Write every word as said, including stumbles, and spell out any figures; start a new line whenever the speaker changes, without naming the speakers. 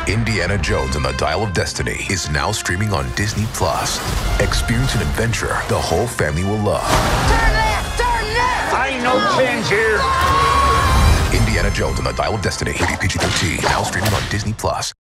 Indiana Jones and the Dial of Destiny is now streaming on Disney Plus. Experience an adventure the whole family will love.
Turn left! Turn left!
I ain't no pins here.
Indiana Jones and the Dial of Destiny. Rated P G thirteen. Now streaming on Disney Plus.